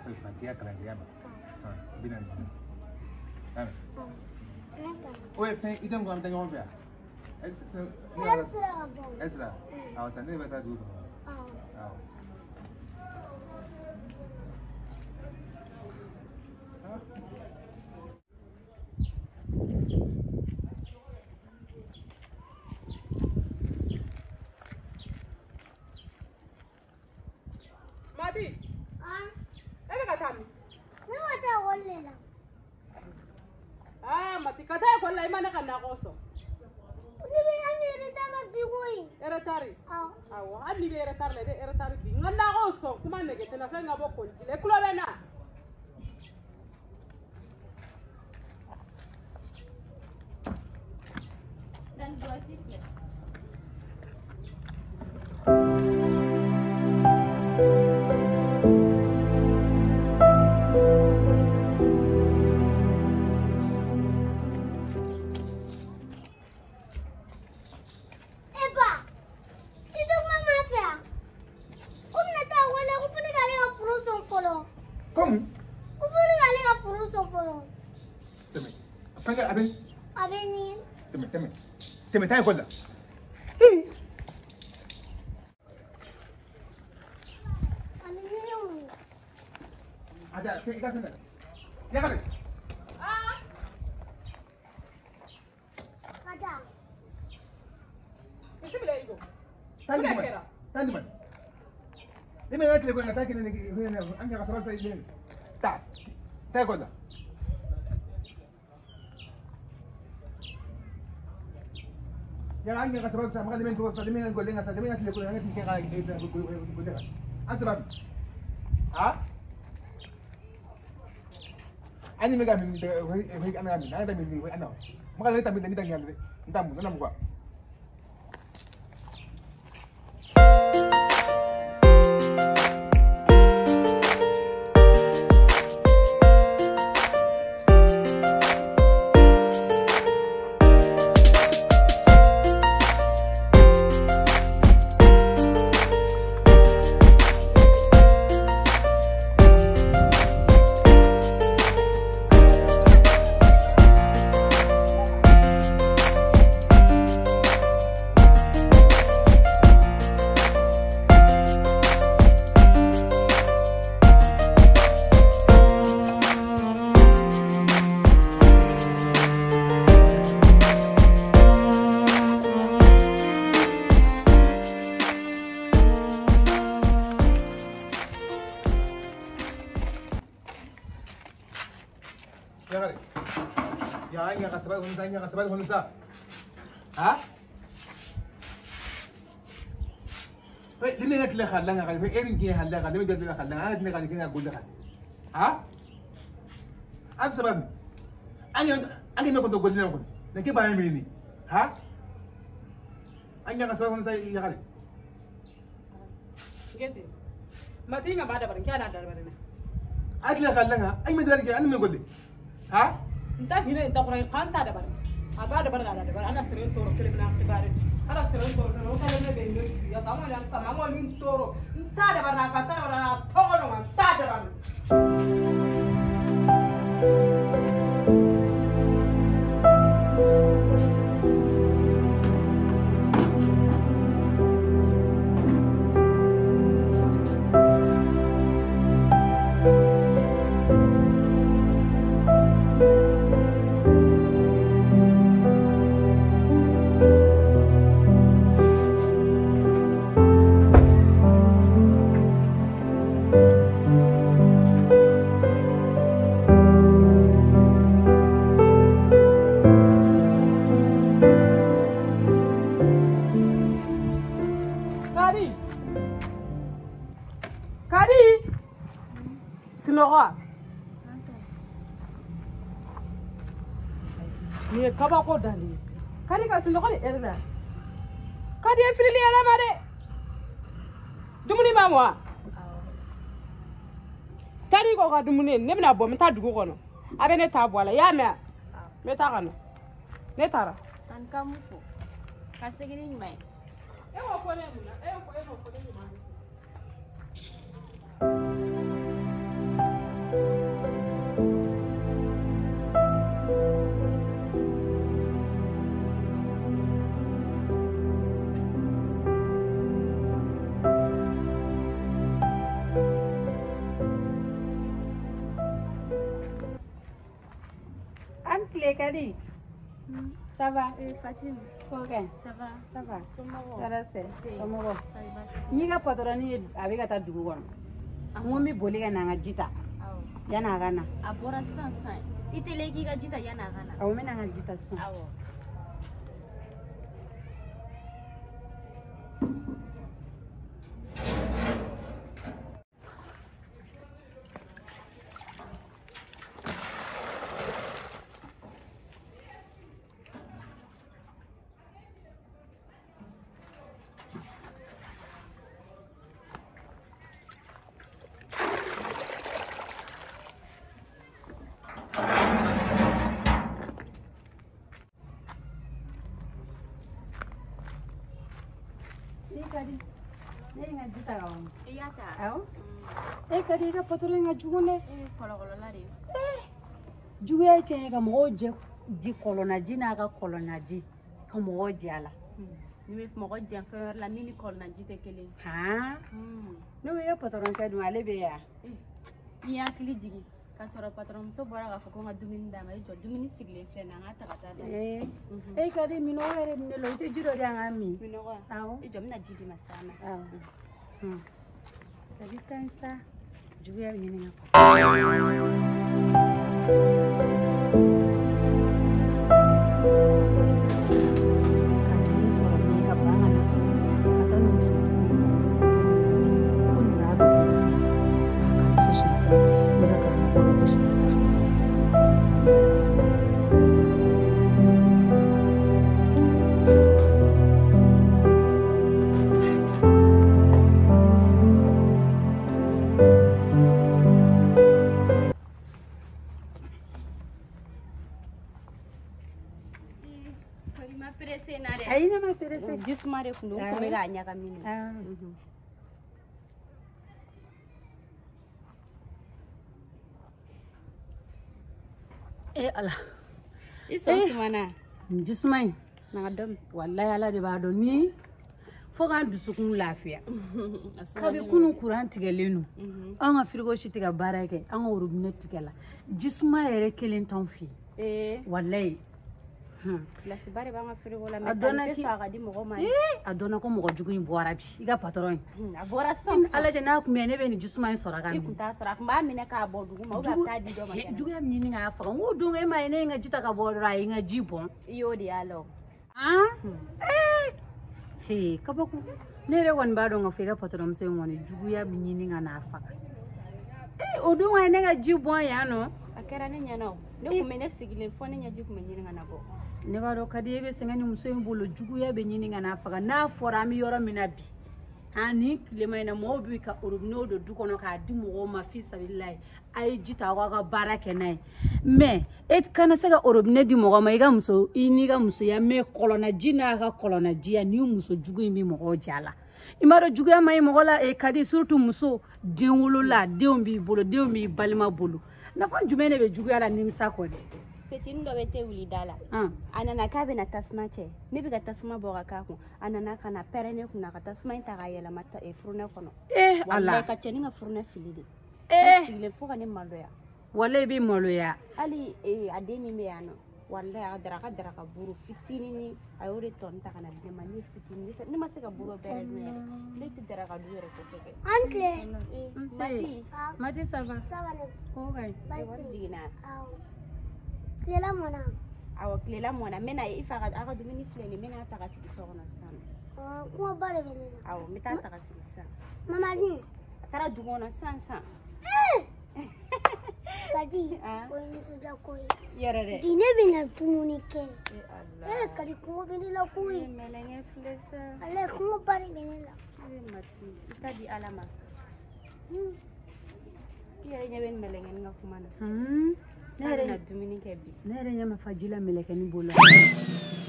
الفاتحة كلا ديابا بينا نعم وين فين إذا نقول عندنا يوم فيها أسرع أو تاني بتادو Mati. Ebe katami. Ni wata wallela. Mati kata kolla imana kana koso. Ni be amere dama bigoi. Eretari. Awa. Ani be eretari le de eretari bi. Ngana koso kuma negete na senga boko njile kulobe na. Dan dua sipit. تمام تاني كلها هذا في إذا كنا يا غالي هذا اسم لا يجو تاني من لما يأتي يقول نتاكل هنا أنت غسران سيدين تعال كلها yang angin kasih bangsa, maka demi tuas, demi yang golden kasih, demi yang tidak golden, yang tiga kali itu golden. Asal ah? Ani mega min, wei anak min, ada min, wei anak. Maka ni tampil lagi tangian, tamu, nama gua. Yang kasabay kung sa, ha? Wait, hindi na tilakad lang ako. Wait, erin kinahal lang. Hindi na tilakad lang. Ano tinakad kinagulakad? Ha? Ano saban? Ano na kung gulin ako? Nagkibayan mo yun, ha? Ang kasabay kung sa iyakal? Gete. Mati nga bada barin, kaya nada barin na. Ano tilakad lang ha? Ay, may dalagay. Ano may gulin? Ha? Entah gini, entah kurang kanta ada barin. Agak ada barin, anak sering toro, kiri bilang barin. Anak sering toro, kalau kalian ada bengus, ya kamu yang kamu yang toro. Entah ada barin, kata orang toro, entah ada barin. Ni kaba ko dali. Kari ka sino ko ni erna. Kadi e fili ala mare. Dumuni mamwa. Kari ko ka dumuni ne bina bo meta dugo kono. Abe ne ta bola ya me. Meta kana. Ne tara. An kamu ko. Kasegini mai. E wo ko ne muna. E ko ne muna. tile ka di ça va Fatima. ok Ça va? ça va Somɔgɔw? tara se somɔgɔ Ayi baasi n'i ka patron ni a bɛ ka taa dugu kɔnɔ n ko n bɛ boli ka na n ka ji ta Awɔ. yanni a ka na A bɔra sisan sisan. I teliya k'i ka ji ta yanni a ka na. awɔ n bɛ na n ka ji ta sisan Awɔ. kadi ne nga jita kawan Iya ta. aw kadi ka patron nga jugune Kɔlɔkɔlɔ la de. juguya cɛ ka mɔgɔw jɛ ji kɔlɔnna ji n'a ka kɔlɔnna ji ka mɔgɔw jɛ a la Ni bɛ mɔgɔ jɛn fɛn wɛrɛ la min ni kɔlɔnna ji tɛ kelen. han ne bɛ patron kɛ dun ale bɛ yan I y'i hakili jigin k'a sɔrɔ patɔrɔnmuso bɔra k'a fɔ ko n ka dumuni d'a ma i jɔ dumuni sigilen filɛ nin ye an ka ta ka taa d'a ma. kadi minɔgɔ yɛrɛ bɛ ne la i tɛ ji dɔ di yan ka min Minɔgɔ awɔ i jɔ n bɛna ji di ma sisan ma. awɔ tabi ka ɲi sa juguya bɛ ɲini ka Ma perese na dɛ. ayi ne ma perese Ji suma de kun don n kun bɛ k'a ɲagami ne. ala I sɔn sumana. ji suma in Na ka dɔn. wallahi ala de b'a dɔn ni fo k'an dusukun lafiya kabi kunun kuran tigɛlen don an ka frigo si tɛ ka baara kɛ an ka robinet tigɛ la ji suma yɛrɛ kelen t'anw fɛ yen wallahi Gilasiba de b'an ka frigo la A mais dɔnna tali tɛ ki- sɔn a ka di mɔgɔ ma ye. a dɔnna ko mɔgɔ jugu in bɔra bi i ka patron in A bɔra sisan. ala cɛ n'a kun bɛ ne bɛ nin ji suma in sɔrɔ ka I min kun t'a sɔrɔ a kun b'a minɛ k'a bɔ dugu ma ou bien a bɛ taa di dɔ ma kɛnɛ ma. juguya min ɲini k'a faga n ko don e ma ye ne ye n ka ji ta ka bɔ dɔrɔn a ye n ka ji bɔn I y'o de y'a la o. kabako ne yɛrɛ kɔni b'a dɔn ka fɔ i ka patron muso in kɔni juguya bɛ ɲini ka n'a faga o don a ye ne ka ji bɔn yan nɔ A kɛra ne ɲɛna o. Ne kun bɛ ne sigilen fɔ ne ɲɛji kun bɛ ɲini ka na bɔ. ne b'a dɔn ka di e bɛ sɛgɛn ni muso in bolo juguya bɛ ɲini ka n'a faga n'a fɔra an bɛ yɔrɔ min na bi ni tilema in na mɔgɔw bɛ ka orobinɛw don du kɔnɔ k'a di mɔgɔw ma fi sabililayi a ye ji ta aw ka baara kɛ n'a ye mɛ e kana se ka orobinɛ di mɔgɔ ma i n'i ka musoya mɛ kɔlɔnna ji n'a ka kɔlɔnna jiya ni muso jugu in bɛ mɔgɔw ja la i m'a dɔn juguya ma ɲi mɔgɔ la ka di surtout muso den wolola denw b'i bolo denw b'i balima bolo nafa jumɛn de bɛ juguya la nimisa kɔ de Petini dɔ bɛ te wuli da la. A nana k'a bɛna tasuma cɛ. Ne bɛ ka tasuma bɔ ka k'a kun. A nana ka na pɛrɛn ne kunna ka tasuma in ta k'a yɛlɛma furunɛ kɔnɔ. ala Wallahi ka cɛ ni ka furunɛ fili de. Ne sigilen fo ka ne maloya. wala i bɛ maloya Hali a den min bɛ yan nɔ. Wallahi a ka daraka buru fitinin a y'o de tɔni ta ka na di ne ma ne fitinin ne ma se ka buru bɛrɛ dun yɛrɛ. Ne tɛ daraka dun yɛrɛ kosɛbɛ. Antle. Mati. Mati ça va Sawa ne. ko kai Wari jiginna. Tilela mona. Awɔ tilela mɔna n bɛna i fa ka a ka dumuni filɛ nin ye n bɛna ta ka sigi so kɔnɔ sisan. Kuma ba de bɛ ne la. Awɔ n bɛ taa ta ka sigi sisan. Mama dun. A taara dugu kɔnɔ sisan. Kadi. Ko ni suda ko ye. Yɛrɛ dɛ. Di ne bɛ na dumuni kɛ. Allah. Kadi kungo bɛ ne la ko ye. Mɛlɛngɛ filɛ sa. Ale kungo ba de bɛ ne la. Mati i ta di Ala ma. I yɛrɛ ɲɛ bɛ nin mɛlɛngɛnin ka kuma na. ne N'a bɛna dumuni kɛ bi. yɛrɛ ɲɛ ma fa ji la mɛlɛkɛnin bolo